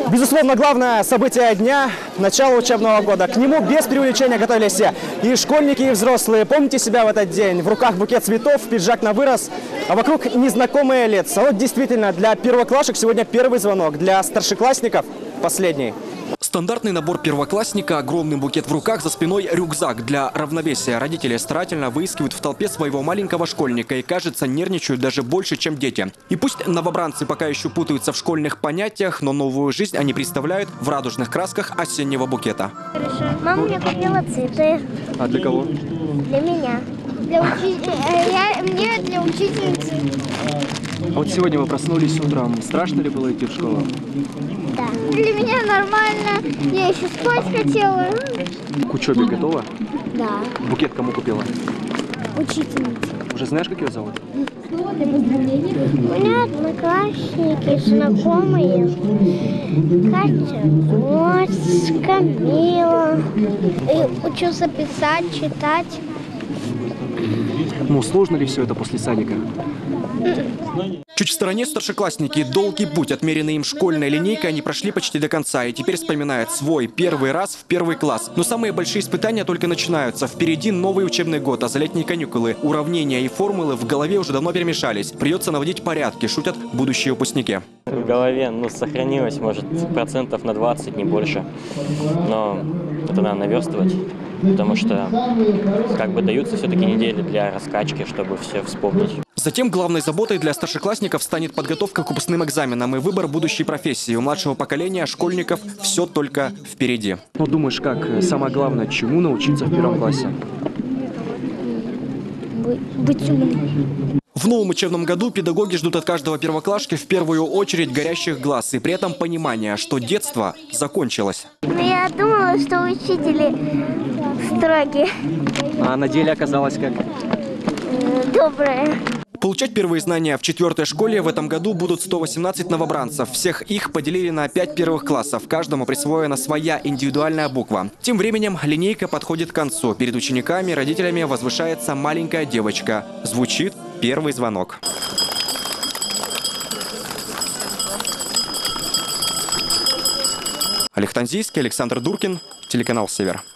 Безусловно, главное событие дня – начало учебного года. К нему без преувеличения готовились все. И школьники, и взрослые. Помните себя в этот день? В руках букет цветов, пиджак на вырос, а вокруг незнакомые лица. Вот действительно, для первоклашек сегодня первый звонок, для старшеклассников – последний. Стандартный набор первоклассника, огромный букет в руках, за спиной рюкзак. Для равновесия родители старательно выискивают в толпе своего маленького школьника и, кажется, нервничают даже больше, чем дети. И пусть новобранцы пока еще путаются в школьных понятиях, но новую жизнь они представляют в радужных красках осеннего букета. Мама мне купила цветы. А для кого? Для меня. Мне для учительницы. А вот сегодня вы проснулись утром. Страшно ли было идти в школу? Да. Для меня нормально. Я еще спать хотела. К учебе готова? Да. Букет кому купила? Учительница. Уже знаешь, как ее зовут? У меня одноклассники, знакомые. Катя, Камила. И учился писать, читать. Ну, сложно ли все это после садика? Чуть в стороне старшеклассники. Долгий путь, отмеренный им школьной линейкой, они прошли почти до конца и теперь вспоминают свой первый раз в первый класс. Но самые большие испытания только начинаются. Впереди новый учебный год, а за летние каникулы уравнения и формулы в голове уже давно перемешались. Придется наводить порядки, шутят будущие выпускники. В голове, сохранилось, может, процентов на 20, не больше. Но это надо наверстывать, потому что даются все-таки недели для раскачки, чтобы все вспомнить. Затем главной заботой для старшеклассников станет подготовка к выпускным экзаменам и выбор будущей профессии. У младшего поколения школьников все только впереди. Ну, думаешь, как самое главное, чему научиться в первом классе? Быть умным. В новом учебном году педагоги ждут от каждого первоклашки в первую очередь горящих глаз и при этом понимания, что детство закончилось. Я думала, что учители строгие. А на деле оказалось как? Добрые. Получать первые знания в 4-й школе в этом году будут 118 новобранцев. Всех их поделили на 5 первых классов. Каждому присвоена своя индивидуальная буква. Тем временем линейка подходит к концу. Перед учениками, родителями возвышается маленькая девочка. Звучит первый звонок. Олег Танзийский, Александр Дуркин, телеканал «Север».